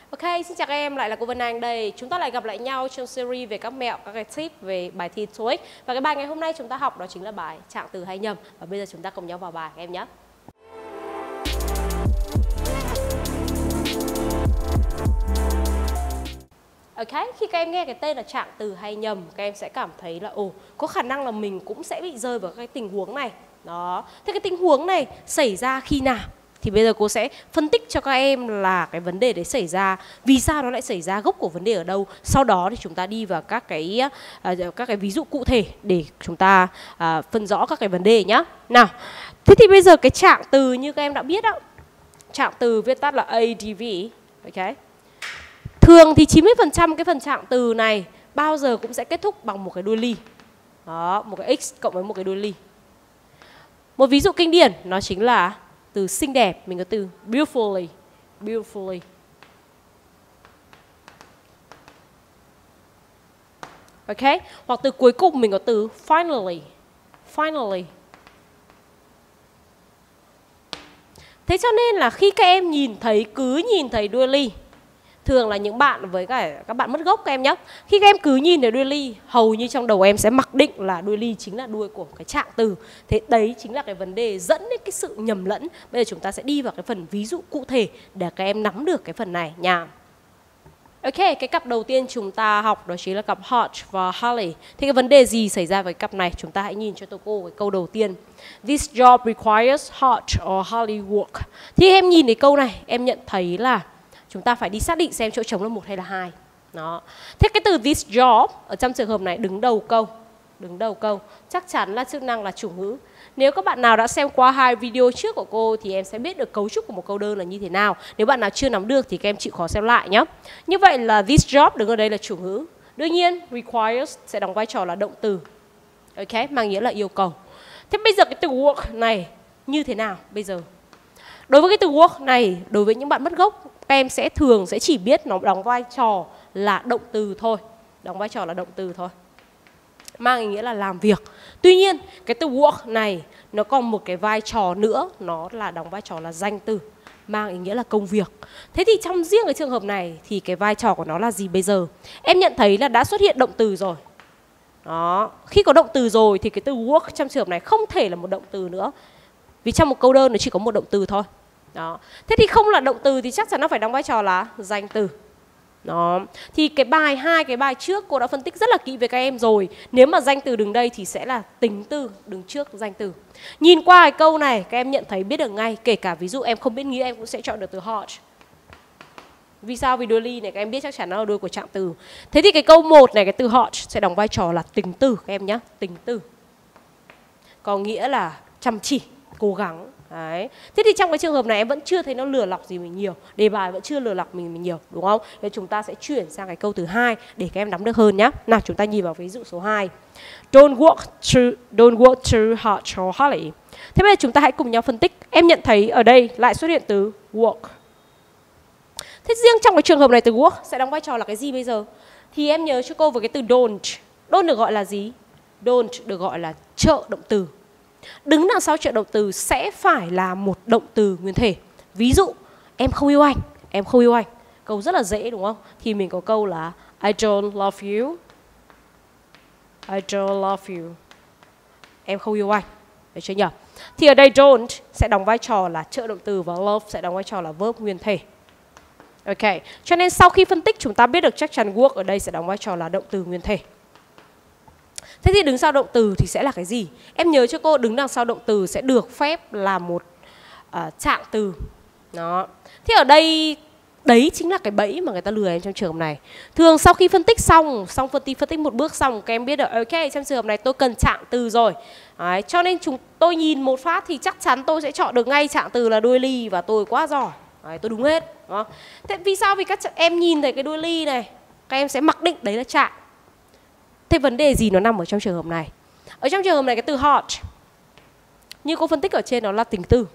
Ok, xin chào các em, lại là cô Vân Anh đây. Chúng ta lại gặp lại nhau trong series về các mẹo, các cái tip về bài thi TOEIC. Và cái bài ngày hôm nay chúng ta học đó chính là bài trạng từ hay nhầm. Và bây giờ chúng ta cùng nhau vào bài các em nhé. Ok, khi các em nghe cái tên là trạng từ hay nhầm, các em sẽ cảm thấy là có khả năng là mình cũng sẽ bị rơi vào cái tình huống này. Đó. Thế cái tình huống này xảy ra khi nào? Thì bây giờ cô sẽ phân tích cho các em là cái vấn đề đấy xảy ra, vì sao nó lại xảy ra, gốc của vấn đề ở đâu. Sau đó thì chúng ta đi vào các cái ví dụ cụ thể để chúng ta phân rõ các cái vấn đề nhá. Nào, thế thì bây giờ cái trạng từ như các em đã biết đó, trạng từ viết tắt là ADV. Ok. Thường thì 90% cái phần trạng từ này bao giờ cũng sẽ kết thúc bằng một cái đuôi ly. Đó, một cái x cộng với một cái đuôi ly. Một ví dụ kinh điển nó chính là từ xinh đẹp, mình có từ beautifully, beautifully. Ok, hoặc từ cuối cùng mình có từ finally, finally. Thế cho nên là khi các em cứ nhìn thấy đuôi ly, thường là những bạn với cả các bạn mất gốc các em nhé. Khi các em cứ nhìn thấy đuôi ly, hầu như trong đầu em sẽ mặc định là đuôi ly chính là đuôi của cái trạng từ. Thế đấy chính là cái vấn đề dẫn đến cái sự nhầm lẫn. Bây giờ chúng ta sẽ đi vào cái phần ví dụ cụ thể để các em nắm được cái phần này nha. Ok, cái cặp đầu tiên chúng ta học đó chính là cặp Hodge và Halley. Thì cái vấn đề gì xảy ra với cặp này? Chúng ta hãy nhìn cho cô cái câu đầu tiên. This job requires Hodge or Halley work. Thì em nhìn cái câu này, em nhận thấy là chúng ta phải đi xác định xem chỗ trống là 1 hay là 2. Đó. Thế cái từ this job ở trong trường hợp này đứng đầu câu chắc chắn là chức năng là chủ ngữ. Nếu các bạn nào đã xem qua 2 video trước của cô thì em sẽ biết được cấu trúc của một câu đơn là như thế nào. Nếu bạn nào chưa nắm được thì các em chịu khó xem lại nhé. Như vậy là this job đứng ở đây là chủ ngữ. Đương nhiên requires sẽ đóng vai trò là động từ. Ok, mang nghĩa là yêu cầu. Thế bây giờ cái từ work này như thế nào bây giờ? Đối với cái từ work này, đối với những bạn mất gốc, các em sẽ thường sẽ chỉ biết nó đóng vai trò là động từ thôi. Đóng vai trò là động từ thôi. Mang ý nghĩa là làm việc. Tuy nhiên, cái từ work này nó còn một cái vai trò nữa, nó là đóng vai trò là danh từ, mang ý nghĩa là công việc. Thế thì trong riêng cái trường hợp này thì cái vai trò của nó là gì bây giờ? Em nhận thấy là đã xuất hiện động từ rồi. Đó, khi có động từ rồi thì cái từ work trong trường hợp này không thể là một động từ nữa. Vì trong một câu đơn nó chỉ có một động từ thôi. Đó. Thế thì không là động từ thì chắc chắn nó phải đóng vai trò là danh từ. Đó. Thì hai cái bài trước cô đã phân tích rất là kỹ với các em rồi. Nếu mà danh từ đứng đây thì sẽ là tính từ đứng trước danh từ. Nhìn qua cái câu này các em nhận thấy biết được ngay. Kể cả ví dụ em không biết nghĩa em cũng sẽ chọn được từ Hodge. Vì sao? Vì đuôi ly này các em biết chắc chắn nó là đuôi của trạng từ. Thế thì cái câu 1 này, cái từ Hodge sẽ đóng vai trò là tính từ các em nhé. Tính từ. Có nghĩa là chăm chỉ, cố gắng. Đấy. Thế thì trong cái trường hợp này em vẫn chưa thấy nó lừa lọc gì mình nhiều. Đề bài vẫn chưa lừa lọc mình nhiều, đúng không? Thế chúng ta sẽ chuyển sang cái câu thứ 2 để các em nắm được hơn nhé. Nào, chúng ta nhìn vào ví dụ số 2. Don't work too hard or Halley. Thế bây giờ chúng ta hãy cùng nhau phân tích. Em nhận thấy ở đây lại xuất hiện từ work. Thế riêng trong cái trường hợp này từ work sẽ đóng vai trò là cái gì bây giờ? Thì em nhớ cho cô với cái từ don't. Don't được gọi là gì? Don't được gọi là trợ động từ. Đứng đằng sau trợ động từ sẽ phải là một động từ nguyên thể. Ví dụ, em không yêu anh, em không yêu anh. Câu rất là dễ đúng không? Thì mình có câu là I don't love you. I don't love you. Em không yêu anh. Được chưa nhỉ? Thì ở đây don't sẽ đóng vai trò là trợ động từ và love sẽ đóng vai trò là verb nguyên thể. Ok, cho nên sau khi phân tích chúng ta biết được chắc chắn work ở đây sẽ đóng vai trò là động từ nguyên thể. Thế thì đứng sau động từ thì sẽ là cái gì? Em nhớ cho cô đứng đằng sau động từ sẽ được phép là một trạng từ. Đó. Thế ở đây đấy chính là cái bẫy mà người ta lừa em trong trường hợp này. Thường sau khi phân tích xong phân tích một bước xong các em biết được ok, trong trường hợp này tôi cần trạng từ rồi. Đấy, cho nên tôi nhìn một phát thì chắc chắn tôi sẽ chọn được ngay trạng từ là đuôi ly và tôi quá giỏi. Đấy, tôi đúng hết. Đó. Thế vì sao? Vì các em nhìn thấy cái đuôi ly này, các em sẽ mặc định đấy là trạng. Thế vấn đề gì nó nằm ở trong trường hợp này? Ở trong trường hợp này cái từ hot như cô phân tích ở trên nó là tính từ.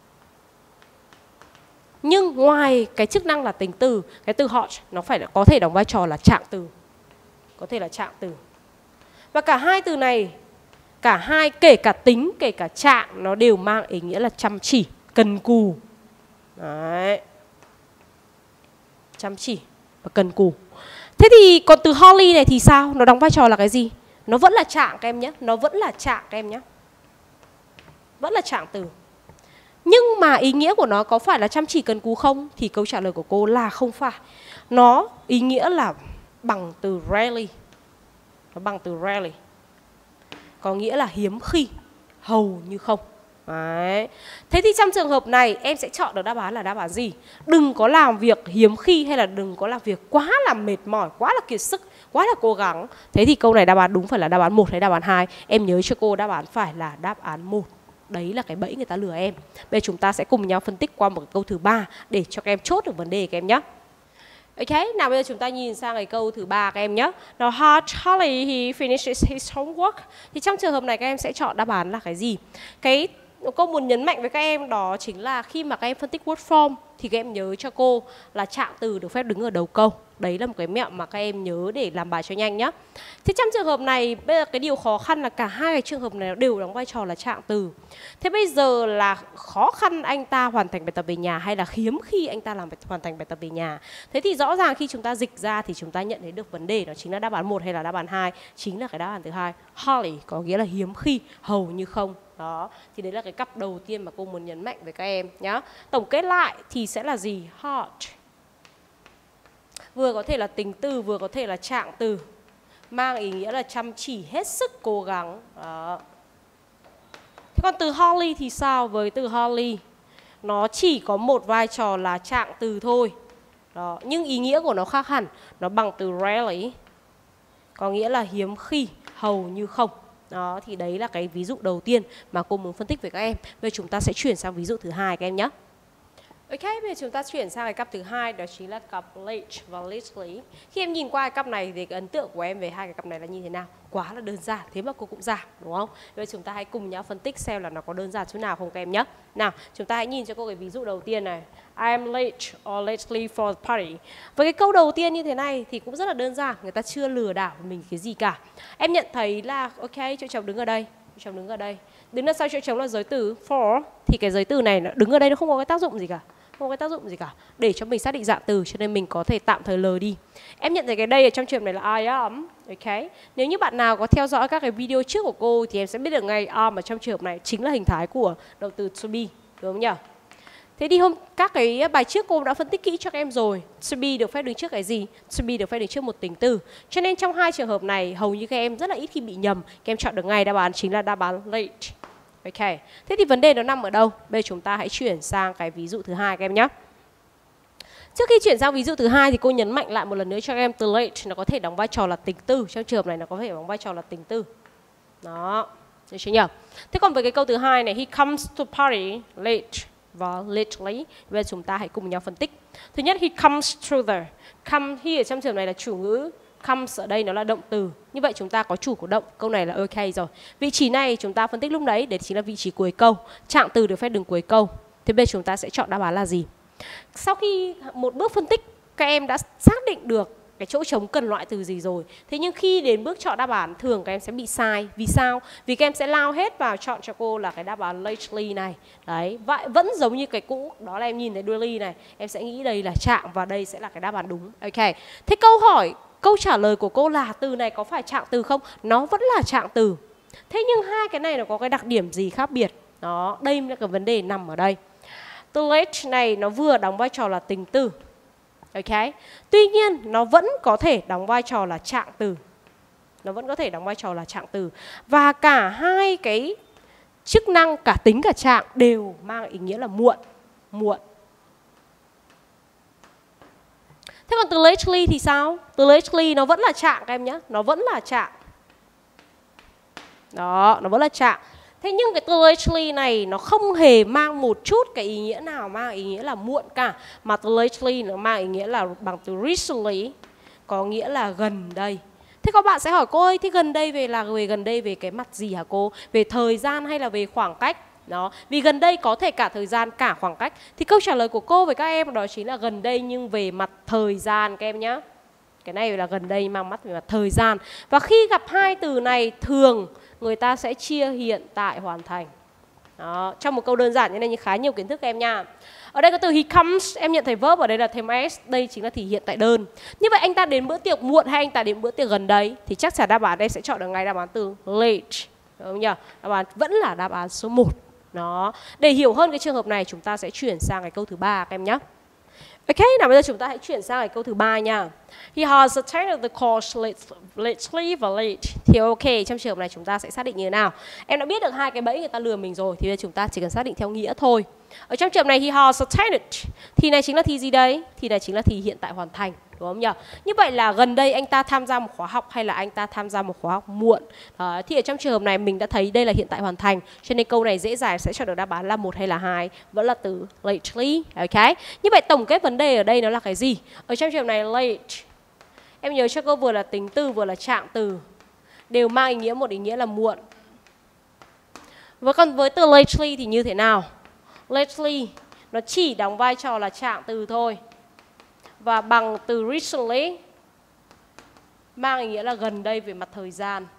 Nhưng ngoài cái chức năng là tính từ, cái từ hot nó phải có thể đóng vai trò là trạng từ. Có thể là trạng từ. Và cả hai từ này, cả hai kể cả tính, kể cả trạng nó đều mang ý nghĩa là chăm chỉ, cần cù. Đấy. chăm chỉ và cần cù. Thế thì còn từ Holly này thì sao? Nó đóng vai trò là cái gì? Nó vẫn là trạng các em nhé. Nó vẫn là trạng các em nhé. Vẫn là trạng từ. Nhưng mà ý nghĩa của nó có phải là chăm chỉ cần cù không? Thì câu trả lời của cô là không phải. Nó ý nghĩa là bằng từ rarely. Nó bằng từ rarely. Có nghĩa là hiếm khi, hầu như không. Đấy. Thế thì trong trường hợp này em sẽ chọn được đáp án là đáp án gì? Đừng có làm việc hiếm khi hay là đừng có làm việc quá là mệt mỏi, quá là kiệt sức, quá là cố gắng. Thế thì câu này đáp án đúng phải là đáp án 1 hay đáp án 2? Em nhớ cho cô đáp án phải là đáp án 1. Đấy là cái bẫy người ta lừa em. Bây giờ chúng ta sẽ cùng nhau phân tích qua một cái câu thứ 3 để cho các em chốt được vấn đề các em nhé. Ok, nào bây giờ chúng ta nhìn sang cái câu thứ 3 các em nhé. Now how Charlie he finishes his homework. Thì trong trường hợp này các em sẽ chọn đáp án là cái gì? Cái cô muốn nhấn mạnh với các em đó chính là khi mà các em phân tích word form thì các em nhớ cho cô là trạng từ được phép đứng ở đầu câu. Đấy là một cái mẹo mà các em nhớ để làm bài cho nhanh nhé. Thế trong trường hợp này, bây giờ cái điều khó khăn là cả hai cái trường hợp này đều đóng vai trò là trạng từ. Thế bây giờ là khó khăn anh ta hoàn thành bài tập về nhà hay là hiếm khi anh ta hoàn thành bài tập về nhà? Thế thì rõ ràng khi chúng ta dịch ra thì chúng ta nhận thấy được vấn đề đó chính là đáp án 1 hay là đáp án 2? Chính là cái đáp án thứ hai. Hardly có nghĩa là hiếm khi, hầu như không. Đó, thì đấy là cái cặp đầu tiên mà cô muốn nhấn mạnh với các em nhá. Tổng kết lại thì sẽ là gì? Hard vừa có thể là tính từ, vừa có thể là trạng từ, mang ý nghĩa là chăm chỉ, hết sức cố gắng. Đó. Thế còn từ Holly thì sao? Với từ Holly, nó chỉ có một vai trò là trạng từ thôi. Đó. Nhưng ý nghĩa của nó khác hẳn. Nó bằng từ rarely, có nghĩa là hiếm khi, hầu như không. Đó, thì đấy là cái ví dụ đầu tiên mà cô muốn phân tích với các em. Bây giờ chúng ta sẽ chuyển sang ví dụ thứ hai các em nhé. Ok, bây giờ chúng ta chuyển sang cái cặp thứ hai, đó chính là cặp late và lately. Khi em nhìn qua cái cặp này thì cái ấn tượng của em về hai cái cặp này là như thế nào? Quá là đơn giản, thế mà cô cũng giảng, đúng không? Bây giờ chúng ta hãy cùng nhau phân tích xem là nó có đơn giản chỗ nào không các em nhé. Nào, chúng ta hãy nhìn cho cô cái ví dụ đầu tiên này. I am late or lately for the party. Với cái câu đầu tiên như thế này thì cũng rất là đơn giản, người ta chưa lừa đảo mình cái gì cả. Em nhận thấy là ok, chỗ trống đứng ở đây, chỗ trống đứng ở đây. Đứng đằng sau chỗ trống là giới từ for, thì cái giới từ này nó đứng ở đây nó không có cái tác dụng gì cả. Không có cái tác dụng gì cả để cho mình xác định dạng từ, cho nên mình có thể tạm thời lờ đi. Em nhận thấy cái đây ở trong trường này là I am. Ok. Nếu như bạn nào có theo dõi các cái video trước của cô thì em sẽ biết được ngay am ở trong trường hợp này chính là hình thái của động từ to be, đúng không nhỉ? Thế thì các cái bài trước cô đã phân tích kỹ cho các em rồi. To be được phép đứng trước cái gì? To be được phép đứng trước một tính từ. Cho nên trong hai trường hợp này hầu như các em rất là ít khi bị nhầm. Các em chọn được ngay đáp án chính là đáp án late. Ok, thế thì vấn đề nó nằm ở đâu? Bây giờ chúng ta hãy chuyển sang cái ví dụ thứ hai các em nhé. Trước khi chuyển sang ví dụ thứ hai thì cô nhấn mạnh lại một lần nữa cho các em từ late nó có thể đóng vai trò là tính từ. Trong trường hợp này nó có thể đóng vai trò là tính từ. Đó, được chưa nhỉ? Thế còn với cái câu thứ hai này, he comes to party late và lately. Bây giờ chúng ta hãy cùng nhau phân tích. Thứ nhất, he comes through the. Come, he ở trong trường này là chủ ngữ. Comes ở đây nó là động từ. Như vậy chúng ta có chủ của động. Câu này là ok rồi. Vị trí này chúng ta phân tích lúc đấy, để chính là vị trí cuối câu. Trạng từ được phép đứng cuối câu. Thế bây giờ chúng ta sẽ chọn đáp án là gì? Sau khi một bước phân tích, các em đã xác định được cái chỗ trống cần loại từ gì rồi. Thế nhưng khi đến bước chọn đáp án, thường các em sẽ bị sai. Vì sao? Vì các em sẽ lao hết vào chọn cho cô là cái đáp án lately này. Đấy, vậy vẫn giống như cái cũ. Đó là em nhìn thấy daily này, em sẽ nghĩ đây là trạng và đây sẽ là cái đáp án đúng. Ok. Thế câu trả lời của cô là từ này có phải trạng từ không? Nó vẫn là trạng từ. Thế nhưng hai cái này nó có cái đặc điểm gì khác biệt? Đó, đây là cái vấn đề nằm ở đây. Từ late này nó vừa đóng vai trò là tính từ. Ok. Tuy nhiên nó vẫn có thể đóng vai trò là trạng từ. Nó vẫn có thể đóng vai trò là trạng từ. Và cả hai cái chức năng cả tính cả trạng đều mang ý nghĩa là muộn. Muộn. Thế còn từ lately thì sao? Từ lately nó vẫn là trạng các em nhé. Nó vẫn là trạng. Đó, nó vẫn là trạng. Thế nhưng cái từ lately này nó không hề mang một chút cái ý nghĩa nào mang ý nghĩa là muộn cả. Mà từ lately nó mang ý nghĩa là bằng từ recently, có nghĩa là gần đây. Thế các bạn sẽ hỏi cô ơi, thế gần đây về cái mặt gì hả cô? Về thời gian hay là về khoảng cách? Đó, vì gần đây có thể cả thời gian cả khoảng cách. Thì câu trả lời của cô với các em đó chính là gần đây nhưng về mặt thời gian các em nhé. Cái này là gần đây mang mắt về mặt thời gian. Và khi gặp hai từ này thường người ta sẽ chia hiện tại hoàn thành. Đó, trong một câu đơn giản như này nhưng khá nhiều kiến thức em nha. Ở đây có từ he comes, em nhận thấy verb ở đây là thêm s, đây chính là thì hiện tại đơn. Như vậy anh ta đến bữa tiệc muộn hay anh ta đến bữa tiệc gần đấy thì chắc chắn đáp án đây sẽ chọn được ngay đáp án từ late. Đúng không nhỉ? Đáp án vẫn là đáp án số 1. Đó. Để hiểu hơn cái trường hợp này chúng ta sẽ chuyển sang cái câu thứ 3 các em nhé. Ok, nào bây giờ chúng ta hãy chuyển sang cái câu thứ 3 nha. He has attended the course lately và late. Thì ok, trong trường hợp này chúng ta sẽ xác định như thế nào? Em đã biết được hai cái bẫy người ta lừa mình rồi, thì bây giờ chúng ta chỉ cần xác định theo nghĩa thôi. Ở trong trường hợp này he has attended, thì này chính là thì gì đấy? Thì này chính là thì hiện tại hoàn thành, đúng không nhỉ? Như vậy là gần đây anh ta tham gia một khóa học hay là anh ta tham gia một khóa học muộn. Thì ở trong trường hợp này mình đã thấy đây là hiện tại hoàn thành, cho nên câu này dễ dàng sẽ chọn được đáp án là 1 hay là 2, vẫn là từ lately. Ok. Như vậy tổng kết vấn đề ở đây nó là cái gì? Ở trong trường hợp này late, em nhớ cho cô vừa là tính từ vừa là trạng từ đều mang ý nghĩa một ý nghĩa là muộn. Và còn với từ lately thì như thế nào? Lately nó chỉ đóng vai trò là trạng từ thôi. Và bằng từ recently mang ý nghĩa là gần đây về mặt thời gian.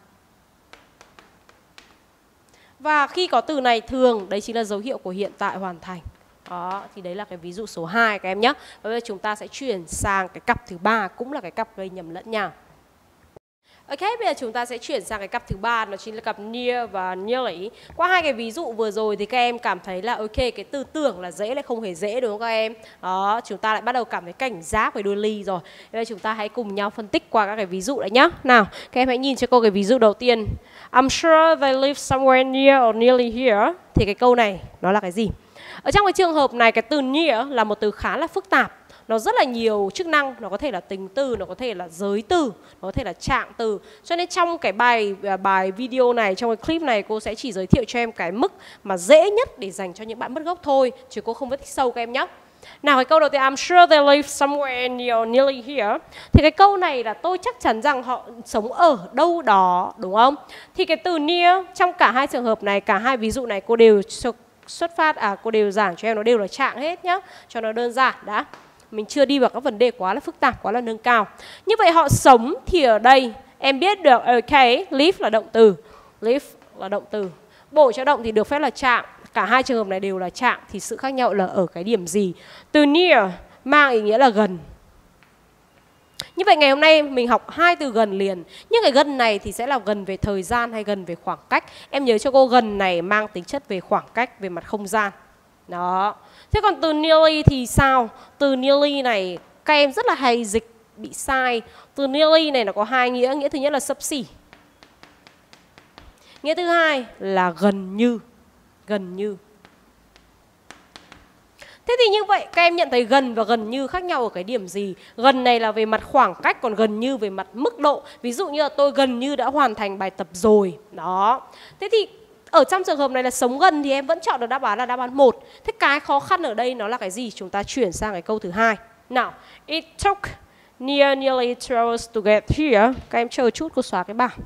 Và khi có từ này thường đấy chính là dấu hiệu của hiện tại hoàn thành. Đó, thì đấy là cái ví dụ số 2 các em nhé. Và bây giờ chúng ta sẽ chuyển sang cái cặp thứ 3, cũng là cái cặp gây nhầm lẫn nhau. Ok, bây giờ chúng ta sẽ chuyển sang cái cặp thứ 3, nó chính là cặp near và nearly. Qua hai cái ví dụ vừa rồi thì các em cảm thấy là ok, cái tư tưởng là dễ lại không hề dễ, đúng không các em? Đó, chúng ta lại bắt đầu cảm thấy cảnh giác về đuôi ly rồi. Bây giờ chúng ta hãy cùng nhau phân tích qua các cái ví dụ đấy nhá. Nào, các em hãy nhìn cho cô cái ví dụ đầu tiên. I'm sure they live somewhere near or nearly here. Thì cái câu này nó là cái gì? Ở trong cái trường hợp này, cái từ near là một từ khá là phức tạp. Nó rất là nhiều chức năng, nó có thể là tính từ, nó có thể là giới từ, nó có thể là trạng từ. Cho nên trong cái bài video này, trong cái clip này cô sẽ chỉ giới thiệu cho em cái mức mà dễ nhất để dành cho những bạn mất gốc thôi, chứ cô không phân tích sâu các em nhé. Nào, cái câu đầu tiên, I'm sure they live somewhere near nearly here. Thì cái câu này là tôi chắc chắn rằng họ sống ở đâu đó, đúng không? Thì cái từ near trong cả hai trường hợp này, cả hai ví dụ này cô đều cô đều giảng cho em nó đều là trạng hết nhá, cho nó đơn giản đã. Mình chưa đi vào các vấn đề quá là phức tạp, quá là nâng cao. Như vậy họ sống thì ở đây em biết được ok, live là động từ. Live là động từ. Bổ cho động thì được phép là trạng. Cả hai trường hợp này đều là trạng, thì sự khác nhau là ở cái điểm gì? Từ near mang ý nghĩa là gần. Như vậy ngày hôm nay mình học hai từ gần liền. Nhưng cái gần này thì sẽ là gần về thời gian hay gần về khoảng cách. Em nhớ cho cô gần này mang tính chất về khoảng cách, về mặt không gian. Đó. Thế còn từ nearly thì sao? Từ nearly này các em rất là hay dịch bị sai. Từ nearly này nó có hai nghĩa. Nghĩa thứ nhất là xấp xỉ. Nghĩa thứ hai là gần như. Gần như. Thế thì như vậy các em nhận thấy gần và gần như khác nhau ở cái điểm gì? Gần này là về mặt khoảng cách, còn gần như về mặt mức độ. Ví dụ như là tôi gần như đã hoàn thành bài tập rồi. Đó. Thế thì ở trong trường hợp này là sống gần thì em vẫn chọn được đáp án là đáp án 1. Thế cái khó khăn ở đây nó là cái gì? Chúng ta chuyển sang cái câu thứ 2. Nào, it took nearly 2 hours to get here. Các em chờ chút cô xóa cái bảng.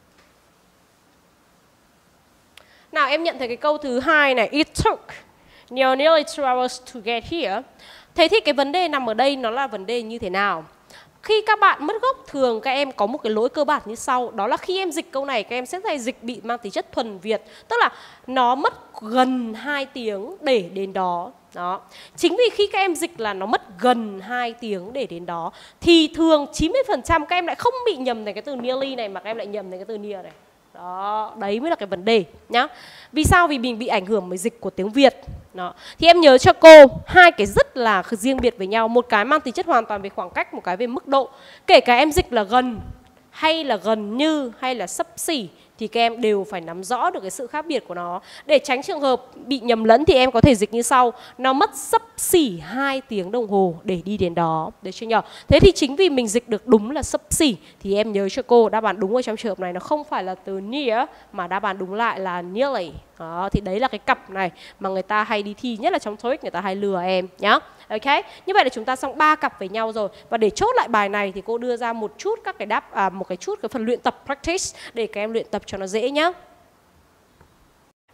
Nào, em nhận thấy cái câu thứ 2 này, it took nearly 2 hours to get here. Thế thì cái vấn đề nằm ở đây nó là vấn đề như thế nào? Khi các bạn mất gốc thường các em có một cái lỗi cơ bản như sau. Đó là khi em dịch câu này các em sẽ hay dịch bị mang tính chất thuần Việt. Tức là nó mất gần 2 tiếng để đến đó. Đó. Chính vì khi các em dịch là nó mất gần 2 tiếng để đến đó thì thường 90% các em lại không bị nhầm thành cái từ nearly này mà các em lại nhầm thành cái từ near này. Đó, đấy mới là cái vấn đề nhá. Vì sao? Vì mình bị ảnh hưởng bởi dịch của tiếng Việt. Đó. Thì em nhớ cho cô hai cái rất là riêng biệt với nhau. Một cái mang tính chất hoàn toàn về khoảng cách, một cái về mức độ. Kể cả em dịch là gần hay là gần như hay là xấp xỉ thì các em đều phải nắm rõ được cái sự khác biệt của nó. Để tránh trường hợp bị nhầm lẫn thì em có thể dịch như sau. Nó mất xấp xỉ 2 tiếng đồng hồ để đi đến đó. Được chưa nhỉ? Thế thì chính vì mình dịch được đúng là xấp xỉ thì em nhớ cho cô đáp án đúng ở trong trường hợp này nó không phải là từ near mà đáp án đúng lại là nearly. Đó, thì đấy là cái cặp này mà người ta hay đi thi, nhất là trong TOEIC người ta hay lừa em nhá. Ok, như vậy là chúng ta xong 3 cặp với nhau rồi. Và để chốt lại bài này thì cô đưa ra một chút các cái một chút cái phần luyện tập practice để các em luyện tập cho nó dễ nhá.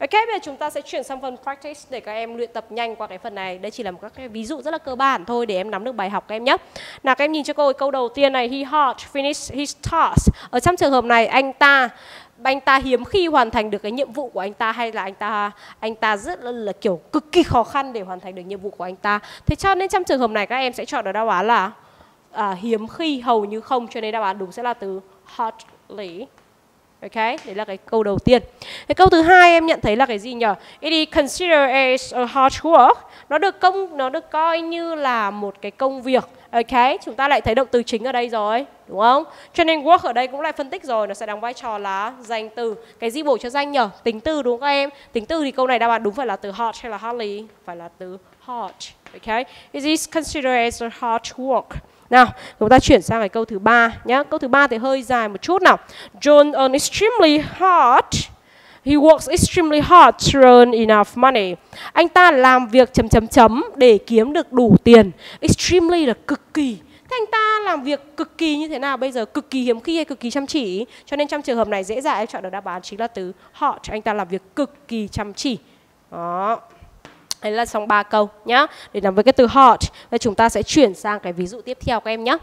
Ok, bây giờ chúng ta sẽ chuyển sang phần practice để các em luyện tập nhanh qua cái phần này. Đây chỉ là một các cái ví dụ rất là cơ bản thôi để em nắm được bài học các em nhé. Nào các em nhìn cho cô câu đầu tiên này, he hard finished his task. Ở trong trường hợp này anh ta hiếm khi hoàn thành được cái nhiệm vụ của anh ta, hay là anh ta rất là kiểu cực kỳ khó khăn để hoàn thành được nhiệm vụ của anh ta. Thế cho nên trong trường hợp này các em sẽ chọn được đáp án là hiếm khi, hầu như không, cho nên đáp án đúng sẽ là từ hardly. Ok, đấy là cái câu đầu tiên. Cái câu thứ hai em nhận thấy là cái gì nhỉ? It is considered as a hard work. Nó được coi như là một cái công việc. Ok, chúng ta lại thấy động từ chính ở đây rồi, đúng không? Cho nên work ở đây cũng lại phân tích rồi, nó sẽ đóng vai trò là danh từ. Cái gì bổ cho danh nhỉ? Tính từ, đúng không các em? Tính từ thì câu này đáp án đúng phải là từ hard hay là hardly? Phải là từ hard. Ok, it is considered as a hard work. Nào, chúng ta chuyển sang cái câu thứ ba nhé. Câu thứ ba thì hơi dài một chút nào. John earned extremely hard. He works extremely hard to earn enough money. Anh ta làm việc ... để kiếm được đủ tiền. Extremely là cực kỳ. Thế anh ta làm việc cực kỳ như thế nào bây giờ? Cực kỳ hiếm khi hay cực kỳ chăm chỉ? Cho nên trong trường hợp này dễ dàng em chọn được đáp án chính là từ hard. Anh ta làm việc cực kỳ chăm chỉ. Đó. Đấy là xong 3 câu nhá. Để nắm với cái từ hard. Và chúng ta sẽ chuyển sang cái ví dụ tiếp theo các em nhé.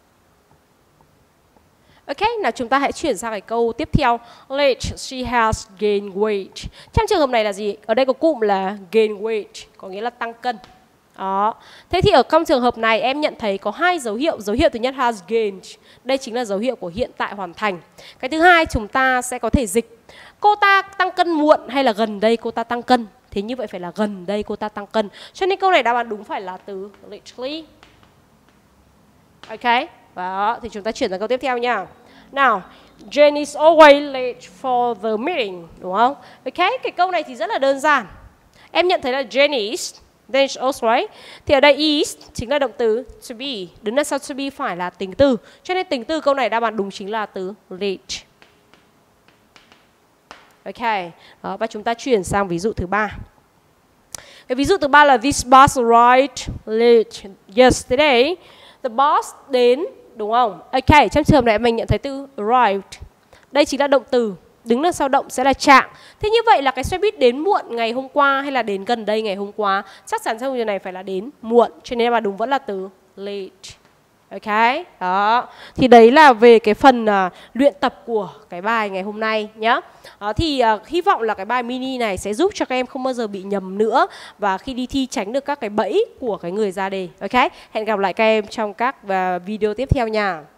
Ok, nào chúng ta hãy chuyển sang cái câu tiếp theo. Late, she has gained weight. Trong trường hợp này là gì? Ở đây có cụm là gain weight, có nghĩa là tăng cân. Đó. Thế thì ở trong trường hợp này em nhận thấy có hai dấu hiệu. Dấu hiệu thứ nhất has gained. Đây chính là dấu hiệu của hiện tại hoàn thành. Cái thứ hai chúng ta sẽ có thể dịch cô ta tăng cân muộn hay là gần đây cô ta tăng cân. Thế như vậy phải là gần đây cô ta tăng cân. Cho nên câu này đáp án đúng phải là từ lately. Ok. Đó, thì chúng ta chuyển sang câu tiếp theo nha. Nào, Jane is always late for the meeting, đúng không? Ok, cái câu này thì rất là đơn giản. Em nhận thấy là Jane is, then it's also right. Thì ở đây is chính là động từ to be. Đứng đằng sau to be phải là tính từ. Cho nên tính từ câu này đáp án đúng chính là từ late. Ok, đó, và chúng ta chuyển sang ví dụ thứ ba. Cái ví dụ thứ ba là this bus arrived late yesterday. The bus đến, đúng không? Ok, trong trường hợp này mình nhận thấy từ arrived. Đây chính là động từ. Đứng đằng sau động sẽ là trạng. Thế như vậy là cái xe buýt đến muộn ngày hôm qua hay là đến gần đây ngày hôm qua? Chắc chắn trong điều này phải là đến muộn. Cho nên mà đúng vẫn là từ late. Ok, đó. Thì đấy là về cái phần luyện tập của cái bài ngày hôm nay nhá. Thì hy vọng là cái bài mini này sẽ giúp cho các em không bao giờ bị nhầm nữa. Và khi đi thi tránh được các cái bẫy của cái người ra đề. Ok, hẹn gặp lại các em trong các video tiếp theo nha.